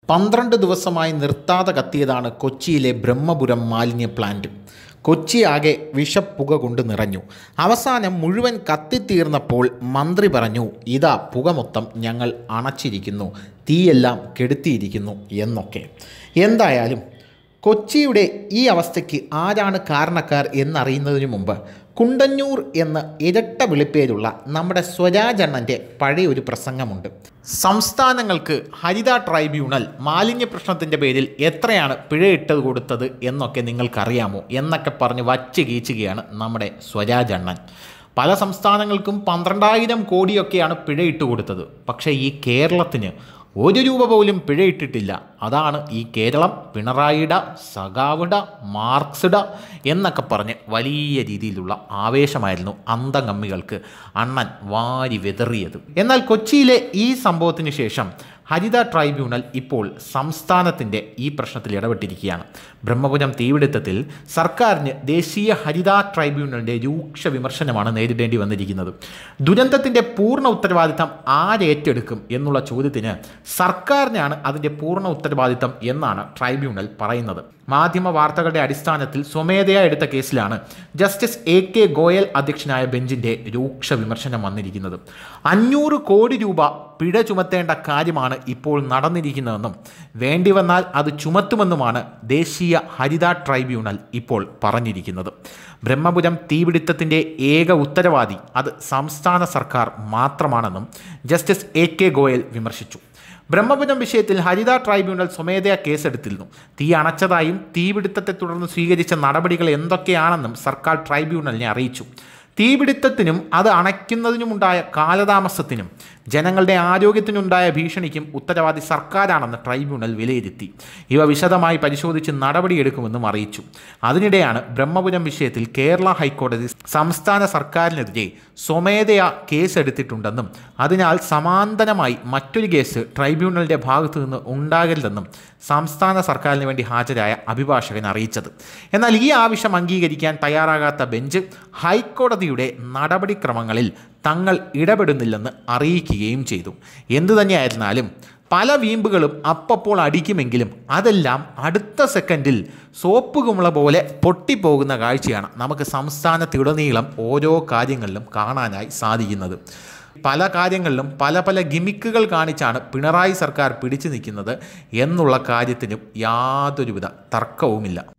12 ദിവസമായി നിർത്താതെ കത്തിയതാണ് കൊച്ചിയിലെ ബ്രഹ്മപുരം മാലിന്യ പ്ലാന്റ്. കൊച്ചി ആകെ വിഷപ്പുക കൊണ്ട് നിറഞ്ഞു. അവസാനം മുഴുവൻ കത്തിത്തീർന്നപ്പോൾ മന്ത്രി പറഞ്ഞു, ഇതാ പുക മൊത്തം ഞങ്ങൾ അണച്ചിരിക്കുന്നു, തീയെല്ലാം കെടുത്തിയിരിക്കുന്നു എന്നൊക്കെ. എന്തായാലും കൊച്ചിയുടെ ഈ അവസ്ഥയ്ക്ക് ആരാണ് കാരണക്കാർ എന്നറിയുന്നതിന് മുമ്പ് കുണ്ടന്നൂർ എന്ന ഇരട്ട വിളിപ്പേരുള്ള നമ്മുടെ സ്വരാജണ്ണൻ്റെ പഴയ ഒരു പ്രസംഗമുണ്ട്. സംസ്ഥാനങ്ങൾക്ക് ഹരിത ട്രൈബ്യൂണൽ മാലിന്യ പ്രശ്നത്തിൻ്റെ പേരിൽ എത്രയാണ് പിഴയിട്ടത് കൊടുത്തത് എന്നൊക്കെ നിങ്ങൾക്കറിയാമോ എന്നൊക്കെ പറഞ്ഞ് വച്ച് കീച്ചുകയാണ് നമ്മുടെ സ്വരാജണ്ണൻ. പല സംസ്ഥാനങ്ങൾക്കും 12,000 കോടിയൊക്കെയാണ് പിഴയിട്ട് കൊടുത്തത്. പക്ഷേ ഈ കേരളത്തിന് 1 രൂപ പോലും പിഴയിട്ടിട്ടില്ല. അതാണ് ഈ കേരളം പിണറായിയുടെ സഖാവിട മാർക്സിട എന്നൊക്കെ പറഞ്ഞ് വലിയ രീതിയിലുള്ള ആവേശമായിരുന്നു അന്തംഗമ്മികൾക്ക് അണ്ണൻ വാരി വെതറിയത്. എന്നാൽ കൊച്ചിയിലെ ഈ സംഭവത്തിന് ശേഷം ഹരിത ട്രൈബ്യൂണൽ ഇപ്പോൾ സംസ്ഥാനത്തിൻ്റെ ഈ പ്രശ്നത്തിൽ ഇടപെട്ടിരിക്കുകയാണ്. ബ്രഹ്മപുരം തീപിടുത്തത്തിൽ സർക്കാരിന് ദേശീയ ഹരിത ട്രൈബ്യൂണലിൻ്റെ രൂക്ഷ വിമർശനമാണ് നേരിടേണ്ടി വന്നിരിക്കുന്നത്. ദുരന്തത്തിൻ്റെ പൂർണ്ണ ഉത്തരവാദിത്തം ആരേറ്റെടുക്കും എന്നുള്ള ചോദ്യത്തിന് സർക്കാരിനാണ് അതിൻ്റെ പൂർണ്ണ ഉത്തരവാദിത്തം എന്നാണ് ട്രൈബ്യൂണൽ പറയുന്നത്. മാധ്യമ വാർത്തകളുടെ അടിസ്ഥാനത്തിൽ സ്വമേധയാ എടുത്ത കേസിലാണ് ജസ്റ്റിസ് AK ഗോയൽ അധ്യക്ഷനായ ബെഞ്ചിൻ്റെ രൂക്ഷ വിമർശനം വന്നിരിക്കുന്നത്. 500 കോടി രൂപ പിഴ ചുമത്തേണ്ട കാര്യമാണ് ഇപ്പോൾ നടന്നിരിക്കുന്നതെന്നും വേണ്ടി വന്നാൽ അത് ചുമത്തുമെന്നുമാണ് ദേശീയ ഹരിത ട്രൈബ്യൂണൽ ഇപ്പോൾ പറഞ്ഞിരിക്കുന്നത്. ബ്രഹ്മപുരം തീപിടുത്തത്തിൻ്റെ ഏക ഉത്തരവാദി അത് സംസ്ഥാന സർക്കാർ മാത്രമാണെന്നും ജസ്റ്റിസ് AK ഗോയൽ വിമർശിച്ചു. ബ്രഹ്മപുരം വിഷയത്തിൽ ഹരിത ട്രൈബ്യൂണൽ സ്വമേധയാ കേസെടുത്തിരുന്നു. തീ അണച്ചതായും തീപിടുത്തത്തെ തുടർന്ന് സ്വീകരിച്ച നടപടികൾ എന്തൊക്കെയാണെന്നും സർക്കാർ ട്രൈബ്യൂണലിനെ അറിയിച്ചു. തീപിടുത്തത്തിനും അത് അണയ്ക്കുന്നതിനുമുണ്ടായ കാലതാമസത്തിനും ജനങ്ങളുടെ ആരോഗ്യത്തിനുണ്ടായ ഭീഷണിക്കും ഉത്തരവാദി സർക്കാരാണെന്ന് ട്രൈബ്യൂണൽ വിലയിരുത്തി. ഇവ വിശദമായി പരിശോധിച്ച് നടപടിയെടുക്കുമെന്നും അറിയിച്ചു. അതിനിടെയാണ് ബ്രഹ്മപുരം വിഷയത്തിൽ കേരള ഹൈക്കോടതി സംസ്ഥാന സർക്കാരിനെതിരെ സ്വമേധയാ കേസെടുത്തിട്ടുണ്ടെന്നും അതിനാൽ സമാന്തരമായി മറ്റൊരു കേസ് ട്രൈബ്യൂണലിൻ്റെ ഭാഗത്തു നിന്ന് ഉണ്ടാകരുതെന്നും സംസ്ഥാന സർക്കാരിന് വേണ്ടി ഹാജരായ അഭിഭാഷകൻ അറിയിച്ചത്. എന്നാൽ ഈ ആവശ്യം അംഗീകരിക്കാൻ തയ്യാറാകാത്ത ബെഞ്ച് ഹൈക്കോടതിയുടെ നടപടിക്രമങ്ങളിൽ തങ്ങൾ ഇടപെടുന്നില്ലെന്ന് അറിയിക്കുകയും ചെയ്തു. എന്തുതന്നെയായിരുന്നാലും പല വീമ്പുകളും അപ്പോൾ അടിക്കുമെങ്കിലും അതെല്ലാം അടുത്ത സെക്കൻഡിൽ സോപ്പ് കുമിള പോലെ പൊട്ടിപ്പോകുന്ന കാഴ്ചയാണ് നമുക്ക് സംസ്ഥാനത്തുടനീളം ഓരോ കാര്യങ്ങളിലും കാണാനായി സാധിക്കുന്നത്. പല കാര്യങ്ങളിലും പല ഗിമിക്കുകൾ കാണിച്ചാണ് പിണറായി സർക്കാർ പിടിച്ചു നിൽക്കുന്നത് എന്നുള്ള കാര്യത്തിനും യാതൊരുവിധ തർക്കവുമില്ല.